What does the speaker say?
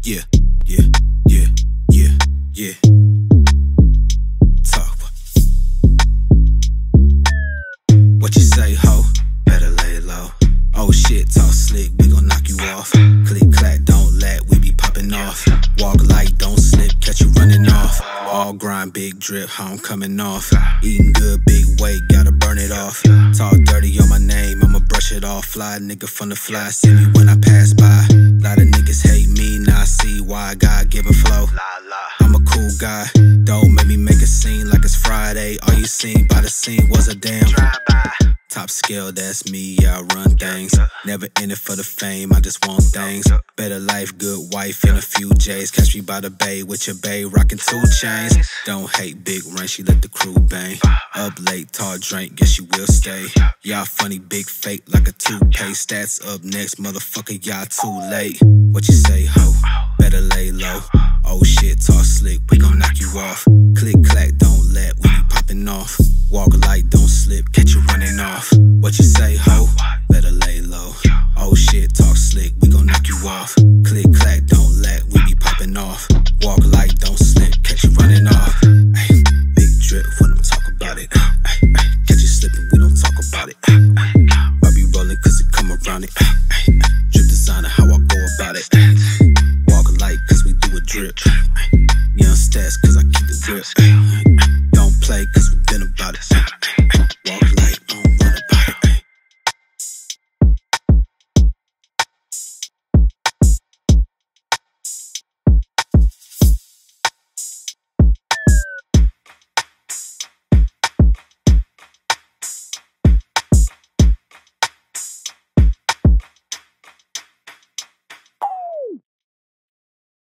Yeah, yeah, yeah, yeah, yeah. Talk. What you say, ho? Better lay low. Oh shit, talk slick, we gon' knock you off. Click clack, don't let, we be popping off. Walk light, don't slip, catch you running off. All grind, big drip, how I'm coming off. Eating good, big weight, gotta burn it off. Talk dirty on my name, I'ma brush it off. Fly nigga from the fly, see me when I pass by. Lot of niggas hate me, now I see why. God given flow, I'm a cool guy. Don't make me make a scene like it's Friday. All you seen by the scene was a damn top scale, that's me, yeah, I run things. Never in it for the fame, I just want things. Better life, good wife, and a few J's. Catch me by the bay with your bae, rockin' 2 chains. Don't hate big run, she let the crew bang. Up late, tall drink, guess you will stay. Y'all funny, big fake, like a toothpaste. Stats up next, motherfucker, y'all too late. What you say, ho? Better lay low. Oh shit, talk slick, we gon' knock you off. Click clack, don't let, we be popping off. Walk light, don't slip, catch you running off. What you say, ho?